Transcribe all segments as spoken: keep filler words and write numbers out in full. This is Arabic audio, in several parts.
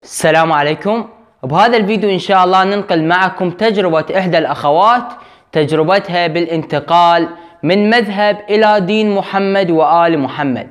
السلام عليكم. بهذا الفيديو إن شاء الله ننقل معكم تجربة إحدى الأخوات، تجربتها بالانتقال من مذهب إلى دين محمد وآل محمد.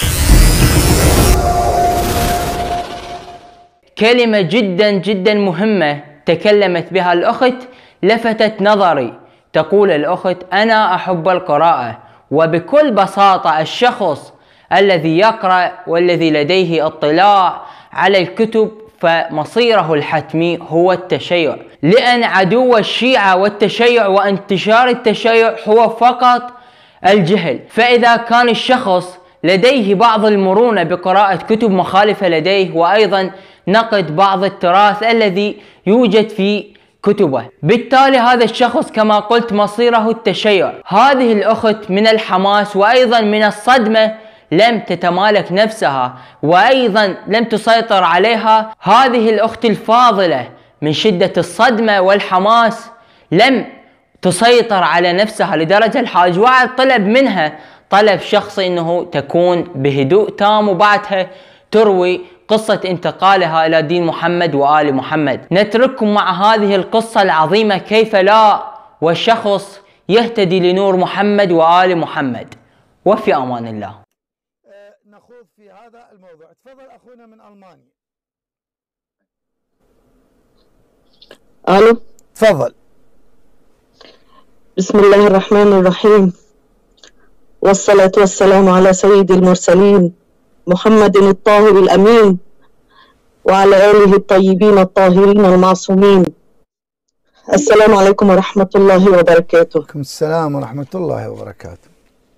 كلمة جدا جدا مهمة تكلمت بها الأخت لفتت نظري. تقول الأخت: أنا أحب القراءة، وبكل بساطة الشخص الذي يقرأ والذي لديه اطلاع على الكتب فمصيره الحتمي هو التشيع، لأن عدو الشيعة والتشيع وانتشار التشيع هو فقط الجهل. فإذا كان الشخص لديه بعض المرونة بقراءة كتب مخالفة لديه، وأيضا نقد بعض التراث الذي يوجد في كتبه، بالتالي هذا الشخص كما قلت مصيره التشيع. هذه الأخت من الحماس وأيضا من الصدمة لم تتمالك نفسها، وأيضا لم تسيطر عليها هذه الأخت الفاضلة من شدة الصدمة والحماس لم تسيطر على نفسها، لدرجة الحاج وعد طلب منها طلب شخصي أنه تكون بهدوء تام، وبعدها تروي قصة انتقالها إلى دين محمد وآل محمد. نترككم مع هذه القصة العظيمة كيف لا والشخص يهتدي لنور محمد وآل محمد. وفي أمان الله. نخوض في هذا الموضوع. تفضل أخونا من ألمانيا. ألو، تفضل. بسم الله الرحمن الرحيم، والصلاة والسلام على سيد المرسلين محمد الطاهر الأمين وعلى آله الطيبين الطاهرين المعصومين. السلام عليكم ورحمة الله وبركاته. وعليكم السلام ورحمة الله وبركاته.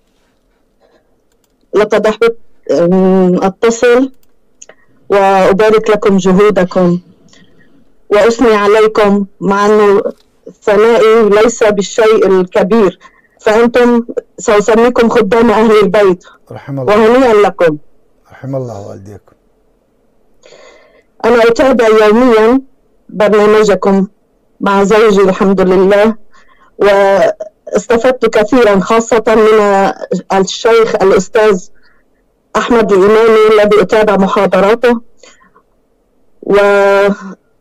لقد أحببت أتصل وأبارك لكم جهودكم وأثني عليكم، مع أنه ثنائي ليس بالشيء الكبير، فأنتم سأسميكم خدام أهل البيت. رحم الله. وهنيئا لكم. رحم الله والديكم. أنا أتابع يوميا برنامجكم مع زوجي الحمد لله، واستفدت كثيرا خاصة من الشيخ الأستاذ أحمد الإمامي الذي أتابع محاضراته. وأريد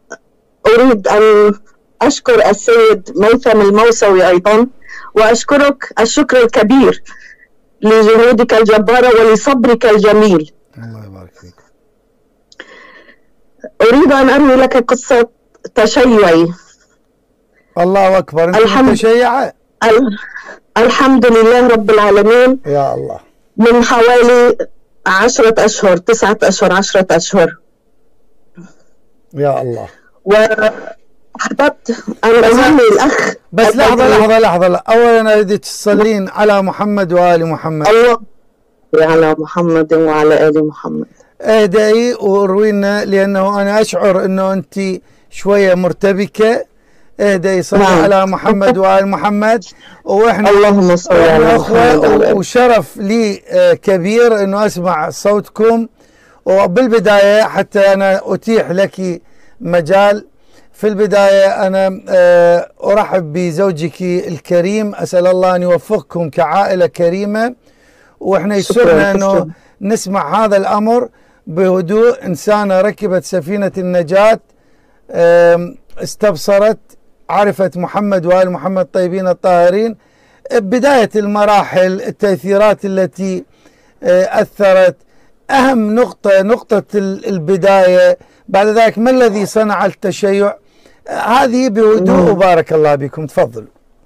أن أشكر السيد ميثم الموسوي أيضا، وأشكرك الشكر الكبير لجهودك الجبارة ولصبرك الجميل. الله يبارك فيك. أريد أن أروي لك قصة تشيعي. الله أكبر. أنت الحمد... متشيعة؟ ال... الحمد لله رب العالمين. يا الله. من حوالي عشرة أشهر تسعة أشهر عشرة أشهر. يا الله. وأحببت أن أهني الأخ. بس لحظة لحظة لحظة أولا أريد تصلين على محمد وآل محمد. الله على محمد وعلى آل محمد. اهدئي وروينا، لأنه أنا أشعر أنه أنت شوية مرتبكة. اهدئي، صلي نعم. على محمد وآل محمد. وإحنا اللهم صل على محمد. وشرف لي كبير أنه أسمع صوتكم. وبالبداية حتى أنا أتيح لك مجال، في البداية أنا أرحب بزوجك الكريم، أسأل الله أن يوفقكم كعائلة كريمة، وإحنا يسرنا أنه نسمع هذا الأمر بهدوء. إنسانة ركبت سفينة النجاة، استبصرت، عرفت محمد وآل محمد طيبين الطاهرين. بداية المراحل، التأثيرات التي أثرت، أهم نقطة نقطة البداية، بعد ذلك ما الذي صنع التشيع، هذه بهدوء وبارك الله بكم. تفضلوا.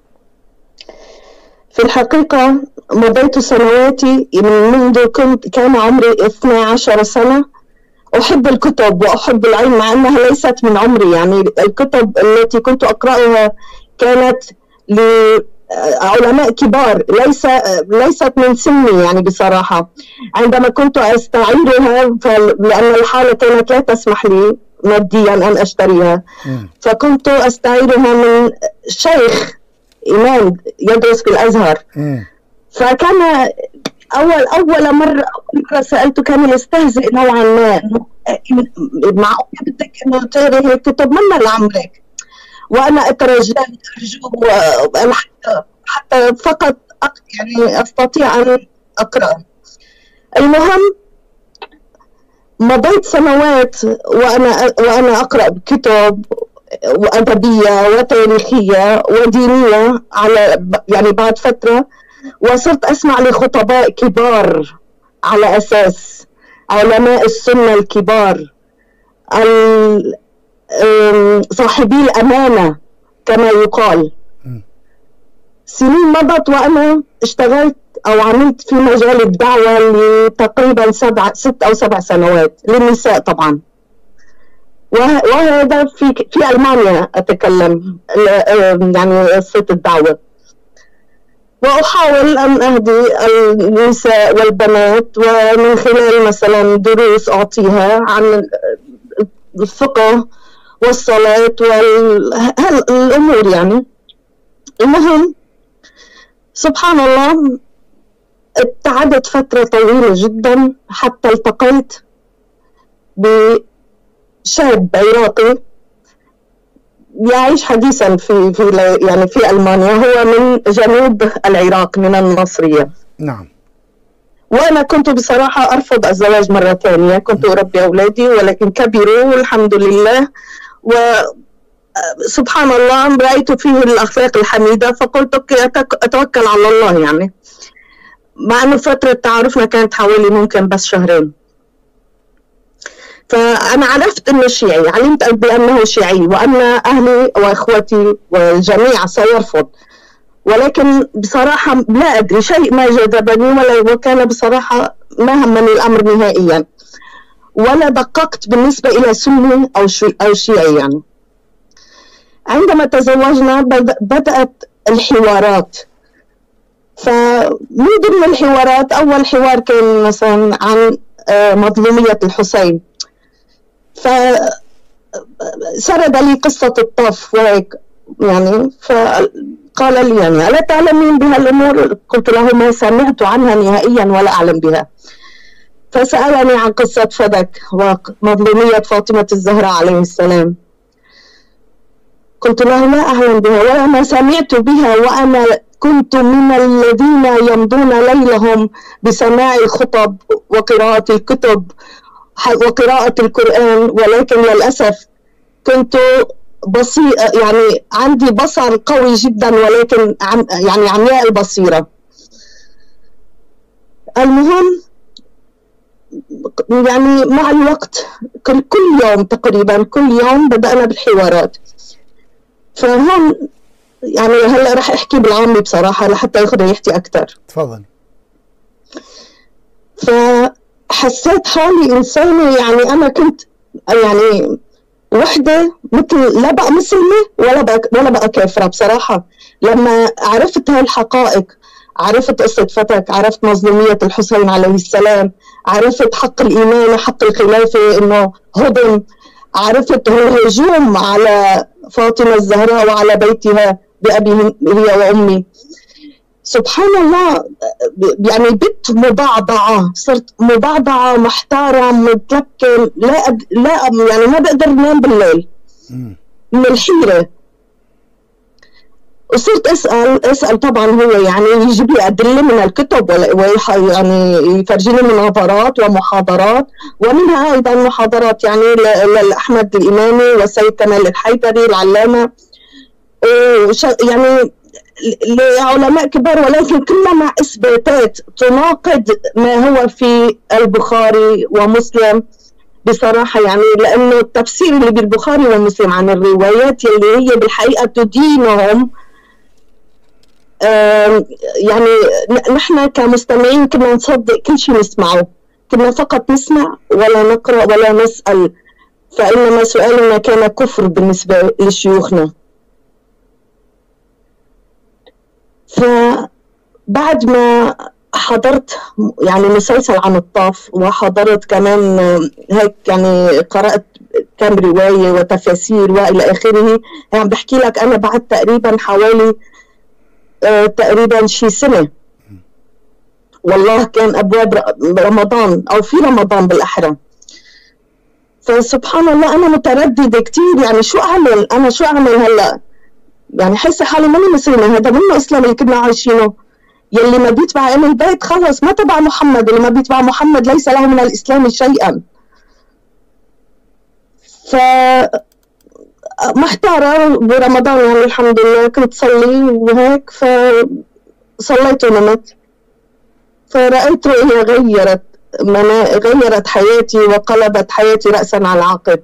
في الحقيقة مضيت سنواتي منذ كنت كان عمري اثنتي عشرة سنة أحب الكتب وأحب العلم، مع أنها ليست من عمري. يعني الكتب التي كنت أقرأها كانت لعلماء كبار، ليس ليست من سني يعني بصراحة. عندما كنت أستعيرها لأن الحالة كانت لا تسمح لي ماديا أن أشتريها، فكنت أستعيرها من شيخ إمام يدرس في الأزهر. فكان أول أول مرة أول مرة سألته كان يستهزئ نوعا ما، معقول بدك إنه تقري هيك كتب من العمرك؟ وأنا أترجى أرجوه حتى حتى فقط يعني أستطيع أن أقرأ. المهم مضيت سنوات وأنا وأنا أقرأ كتب وأدبية وتاريخية ودينية على يعني بعد فترة، وصرت أسمع لخطباء كبار على أساس علماء السنة الكبار صاحبي الأمانة كما يقال. سنين مضت وأنا اشتغلت أو عملت في مجال الدعوة لتقريبا سبع ست أو سبع سنوات للنساء طبعا، وهذا في في ألمانيا أتكلم يعني قصة الدعوة، وأحاول أن أهدي النساء والبنات ومن خلال مثلا دروس أعطيها عن الفقه والصلاة والأمور يعني. المهم سبحان الله ابتعدت فترة طويلة جدا حتى التقيت بشاب عراقي يعيش حديثا في في يعني في ألمانيا، هو من جنوب العراق من الناصرية. نعم. وأنا كنت بصراحة أرفض الزواج مرة ثانية، كنت أربي أولادي ولكن كبروا والحمد لله، وسبحان الله رأيت فيه الأخلاق الحميدة فقلت أوكي أتوكل على الله يعني، مع أنه فترة تعارفنا كانت حوالي ممكن بس شهرين. فأنا عرفت أنه شيعي، علمت بأنه شيعي وأن أهلي وأخوتي والجميع سيرفض، ولكن بصراحة لا أدري شيء ما جذبني ولا، وكان بصراحة ما همني الأمر نهائيا ولا دققت بالنسبة إلى سني أو أو شيعي يعني. عندما تزوجنا بدأت الحوارات، فمن ضمن الحوارات أول حوار كان مثلا عن مظلومية الحسين، فسرد لي قصة الطف وهيك يعني، فقال لي يعني ألا تعلمين بهالأمور؟ قلت له ما سمعت عنها نهائيا ولا أعلم بها. فسألني عن قصة فدك ومظلومية فاطمة الزهراء عليه السلام، قلت له لا أعلم بها ولا ما سمعت بها، وأنا كنت من الذين يمضون ليلهم بسماع الخطب وقراءة الكتب وقراءة القرآن، ولكن للأسف كنت بصير يعني عندي بصر قوي جدا ولكن عم يعني عمياء البصيرة. المهم يعني مع الوقت كل, كل يوم تقريبا كل يوم بدأنا بالحوارات. فهون يعني هلا راح احكي بالعامي بصراحة لحتى ياخذ ريحتي أكثر. تفضل. فحسيت حالي إنسانة، يعني أنا كنت يعني وحدة مثل لا بقى مسلمة ولا بقى ولا بقى كافرة بصراحة. لما عرفت هالحقائق، عرفت قصة فتك، عرفت مظلومية الحسين عليه السلام، عرفت حق الإمامة حق الخلافة إنه هضم، عرفت الهجوم على فاطمة الزهراء وعلى بيتها بأبي هي وأمي. سبحان الله يعني بت مضعضعة، صرت مضعضعة محتارة متلكم، لا أد... لا يعني ما بقدر انام بالليل من الحيرة. وصرت اسال اسال طبعا هو يعني يجيب لي ادله من الكتب ويعني يفرجيني مناظرات ومحاضرات، ومنها ايضا محاضرات يعني لاحمد الامامي والسيد كمال الحيدري العلامه يعني لعلماء كبار، ولكن كلها مع اثباتات تناقض ما هو في البخاري ومسلم بصراحه يعني، لانه التفسير اللي بالبخاري ومسلم عن الروايات اللي هي بالحقيقه تدينهم يعني نحن كمستمعين كنا نصدق كل شيء نسمعه، كنا فقط نسمع ولا نقرأ ولا نسأل، فإنما سؤالنا كان كفر بالنسبة لشيوخنا. فبعد ما حضرت يعني مسلسل عن الطاف، وحضرت كمان هيك يعني قرأت كم رواية وتفاسير وإلى آخره، يعني بحكي لك أنا بعد تقريبا حوالي آه تقريبا شي سنة، والله كان أبواب رمضان أو في رمضان بالأحرى. فسبحان الله أنا مترددة كتير، يعني شو أعمل أنا شو أعمل هلأ؟ يعني حاسة حالي ماني مسلمة، هذا منه إسلام اللي كنا عايشينه، يلي ما بيتبع أهل البيت خلص ما تبع محمد، اللي ما بيتبع محمد ليس له من الإسلام شيئا. ف محتارة برمضان يعني الحمد لله كنت صلي وهيك، فصليت ونمت، فرأيت رؤية غيرت منا... غيرت حياتي وقلبت حياتي رأسا على عقب.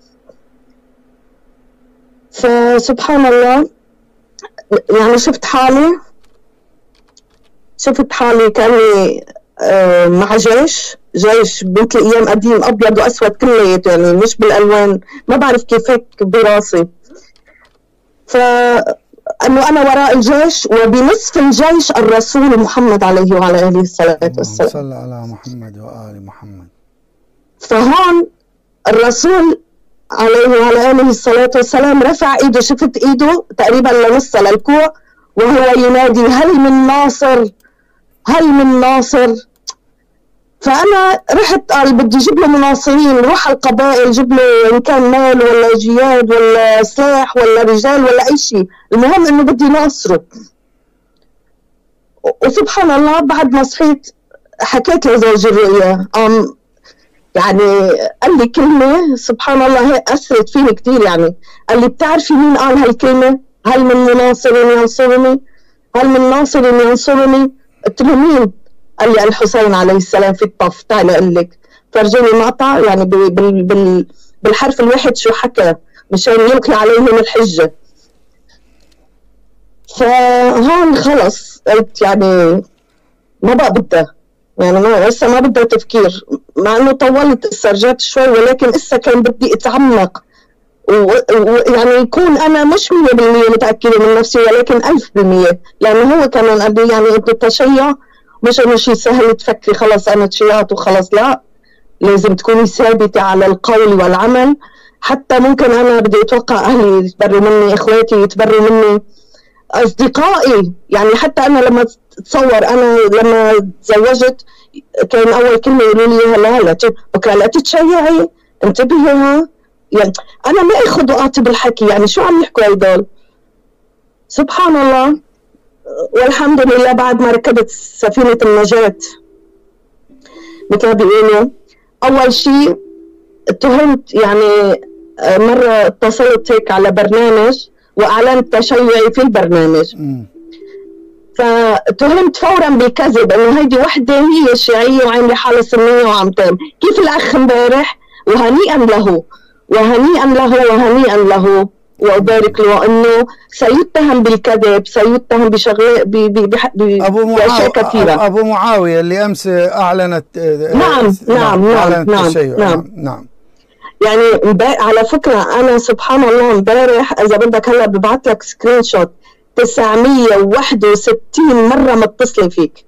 فسبحان الله يعني شفت حالي شفت حالي كأني مع جيش جيش مثل ايام قديم ابيض واسود كلياته، يعني مش بالالوان، ما بعرف كيف هيك براسي. فانه انا وراء الجيش وبنصف الجيش الرسول محمد عليه وعلى اله الصلاه والسلام. صلى على محمد وآل محمد. فهون الرسول عليه وعلى اله الصلاه والسلام رفع ايده، شفت ايده تقريبا لنص للكوع وهو ينادي هل من ناصر هل من ناصر. فأنا رحت قال بدي جيب له مناصرين، روح على القبائل جيب له إن كان مال ولا جياد ولا سلاح ولا رجال ولا أي شيء، المهم إنه بدي ناصره. وسبحان الله بعد ما صحيت حكيت لزوجي الرؤيا، أم يعني قال لي كلمة سبحان الله هي أثرت فيني كثير، يعني قال لي بتعرفي مين قال هالكلمة؟ هل من مناصر ينصرني؟ هل من ناصر ينصرني؟ قلت له مين؟ قال لي الحسين عليه السلام في الطف، تعال اقول لك. فرجاني مقطع يعني بال بال بالحرف الواحد شو حكى مشان يلقي عليهم الحجه. فهون خلص قلت يعني ما بقى بدها، يعني ما لسه ما بدها تفكير، مع انه طولت استرجعت شوي ولكن لسه كان بدي اتعمق ويعني يكون انا مش مية بالمية متاكده من نفسي ولكن ألف بالمية، لانه هو كمان قال لي يعني انت التشيع مش انه شيء سهل تفكري خلص انا تشيعت وخلص، لا لازم تكوني ثابته على القول والعمل. حتى ممكن انا بدي اتوقع اهلي يتبروا مني، اخواتي يتبروا مني، اصدقائي، يعني حتى انا لما اتصور انا لما تزوجت كان اول كلمه يقولوا لي هلا هلا بكره لا تتشيعي انتبهي ها، يعني انا ما اخذ وقعت بالحكي، يعني شو عم يحكوا هدول. سبحان الله. والحمد لله بعد ما ركبت سفينة النجاة مثل ما بيقولوا، أول شيء اتهمت، يعني مرة اتصلت هيك على برنامج وأعلنت تشيعي في البرنامج، فتهمت فورا بالكذب إنه هيدي وحدة هي شيعية وعاملة حالة سنية وعم تعمل كيف الأخ امبارح، وهنيئا له وهنيئا له وهنيئا له وأبارك له أنه سيتهم بالكذب، سيتهم بشغلة بأشياء كثيرة. أبو معاوية اللي أمس أعلنت نعم نعم أعلنت نعم التشيع. نعم نعم. يعني على فكرة أنا سبحان الله امبارح إذا بدك هلا ببعث لك سكرين شوت تسعمية وواحد وستين مرة متصلة فيك،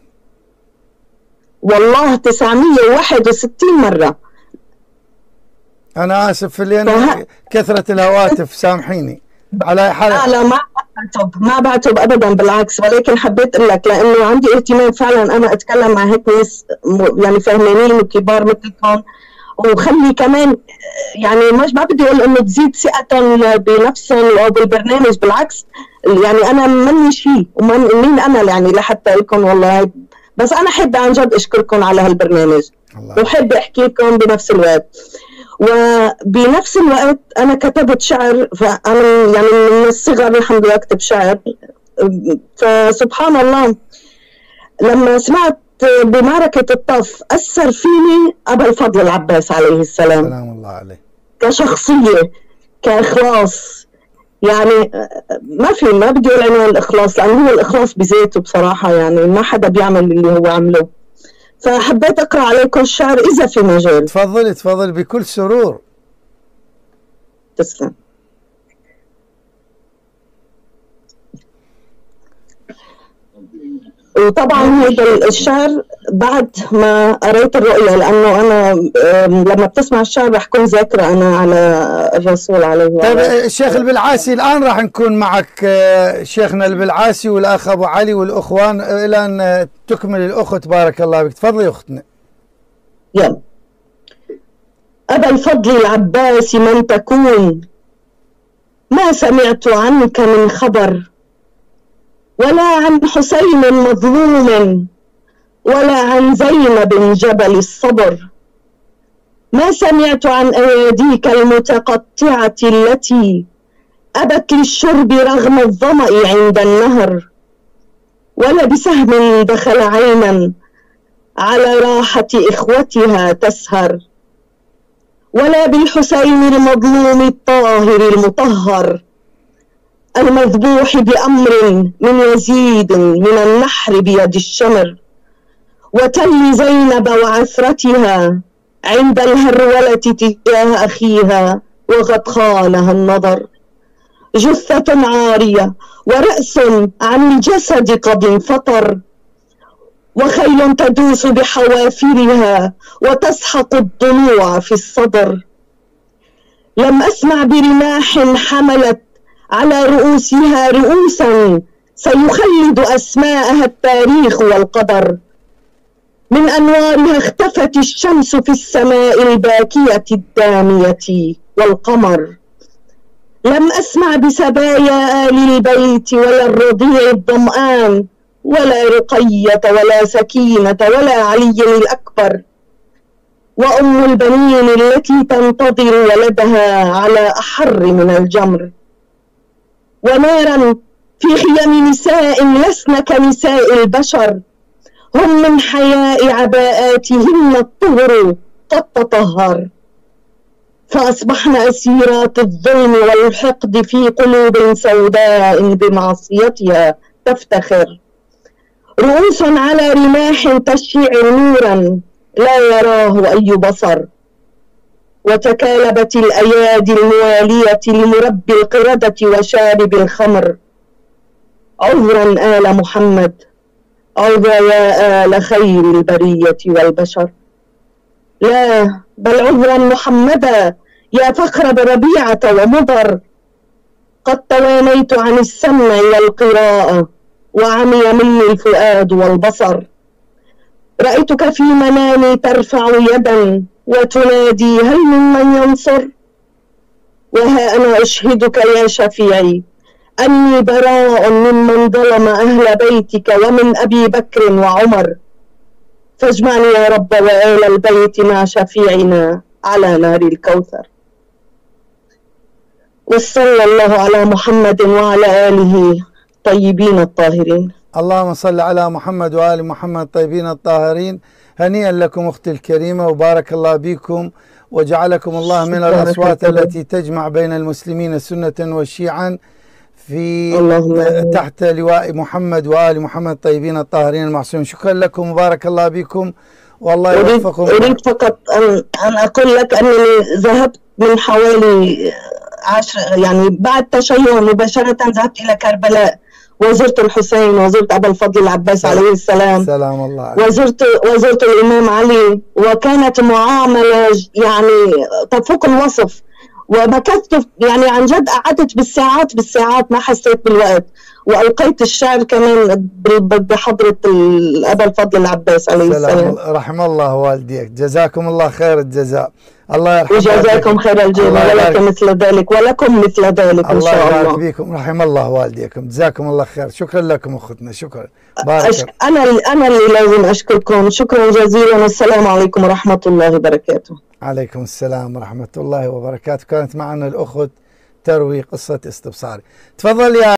والله تسعمية وواحد وستين مرة. أنا آسف لأن كثرة الهواتف سامحيني على حال. لا لا ما بعتب ما بعتب أبدا بالعكس، ولكن حبيت أقول لك لأنه عندي اهتمام فعلا أنا أتكلم مع هيك ناس يعني فهمانين وكبار مثلكم، وخلي كمان يعني مش ما بدي أقول إنه تزيد ثقتهم بنفسهم أو بالبرنامج، بالعكس يعني أنا مني شيء ومين أنا يعني لحتى لكم والله، بس أنا حابة عن جد أشكركم على هالبرنامج وحابة أحكي لكم بنفس الوقت. وبنفس الوقت أنا كتبت شعر، فأنا يعني من الصغر الحمد لله أكتب شعر. فسبحان الله لما سمعت بمعركة الطف أثر فيني أبا الفضل العباس عليه السلام، سلام الله عليه، كشخصية كإخلاص، يعني ما في ما بدي أقول عنوان الإخلاص لأنه هو الإخلاص بذاته بصراحة، يعني ما حدا بيعمل اللي هو عمله. فحبيت أقرأ عليكم الشعر إذا في مجال. تفضلي تفضلي بكل سرور. تسلم. وطبعا هذا الشعر بعد ما قريت الرؤيا، لأنه أنا لما بتسمع الشعر رح كون ذاكرة أنا على الرسول عليه وسلم. طيب الشيخ البلعاسي الآن راح نكون معك شيخنا البلعاسي والأخ أبو علي والأخوان إلى أن تكمل الأخت. بارك الله بك. تفضلي أختنا. يلا. أبا الفضل العباس من تكون، ما سمعت عنك من خبر، ولا عن حسين مظلوم، ولا عن زينب جبل الصبر، ما سمعت عن أياديك المتقطعة التي أبت للشرب رغم الظمأ عند النهر، ولا بسهم دخل عينا على راحة إخوتها تسهر، ولا بالحسين المظلوم الطاهر المطهر المذبوح بأمر من يزيد من النحر بيد الشمر، وتل زينب وعثرتها عند الهرولة تجاه أخيها وقد خانها النظر، جثة عارية ورأس عن الجسد قد انفطر، وخيل تدوس بحوافرها وتسحق الضلوع في الصدر. لم أسمع برماح حملت على رؤوسها رؤوسا سيخلد أسماءها التاريخ والقدر، من أنوارها اختفت الشمس في السماء الباكية الدامية والقمر. لم أسمع بسبايا آل البيت ولا الرضيع الظمآن ولا رقية ولا سكينة ولا علي الأكبر، وأم البنين التي تنتظر ولدها على أحر من الجمر، ونارا في خيم نساء لسن كنساء البشر، هم من حياء عباءاتهن الطهر قد تطهر، فأصبحن أسيرات الظلم والحقد في قلوب سوداء بمعصيتها تفتخر، رؤوس على رماح تشيع نورا لا يراه أي بصر، وتكالبت الأيادي الموالية لمربي القردة وشارب الخمر. عذرا آل محمد، عذرا يا آل خير البرية والبشر، لا بل عذرا محمدا يا فخر بربيعة ومضر، قد توانيت عن السمع والقراءة وعمي مني الفؤاد والبصر، رأيتك في منامي ترفع يدا وتنادي هل ممن ينصر، وها أنا أشهدك يا شفيعي أني براء ممن ظلم أهل بيتك ومن أبي بكر وعمر، فاجمعني يا رب وآل البيت مع شفيعنا على نار الكوثر. وصلى الله على محمد وعلى آله طيبين الطاهرين. اللهم صل على محمد وآل محمد طيبين الطاهرين. هنيئا لكم أختي الكريمة، وبارك الله بكم، وجعلكم الله من الأصوات التي تجمع بين المسلمين سنة وشيعا في تحت لواء محمد وآل محمد طيبين الطاهرين المعصومين. شكرا لكم وبارك الله بكم، والله يوفقكم. أريد فقط أن, أن أقول لك أنني ذهبت من حوالي عشر يعني بعد تشيع مباشرة، ذهبت إلى كربلاء وزرت الحسين وزرت أبا الفضل العباس عليه السلام، سلام الله عليك. وزرت وزرت الإمام علي، وكانت معاملة يعني تفوق الوصف، ومكثت يعني عن جد قعدت بالساعات بالساعات ما حسيت بالوقت، وألقيت الشعر كمان بحضرة أبا الفضل العباس عليه السلام. رحم الله والديك، جزاكم الله خير الجزاء، الله يرحمه وجزاكم خير الجزاء، ولك مثل ذلك ولكم مثل ذلك إن شاء الله. الله يبارك فيكم، رحم الله والديكم، جزاكم الله خير. شكرا لكم أختنا، شكرا. بارك أشك... أنا أنا اللي لازم أشكركم، شكرا جزيلا، والسلام عليكم ورحمة الله وبركاته. عليكم السلام ورحمة الله وبركاته. كانت معنا الأخت تروي قصة استبصاري. تفضل يا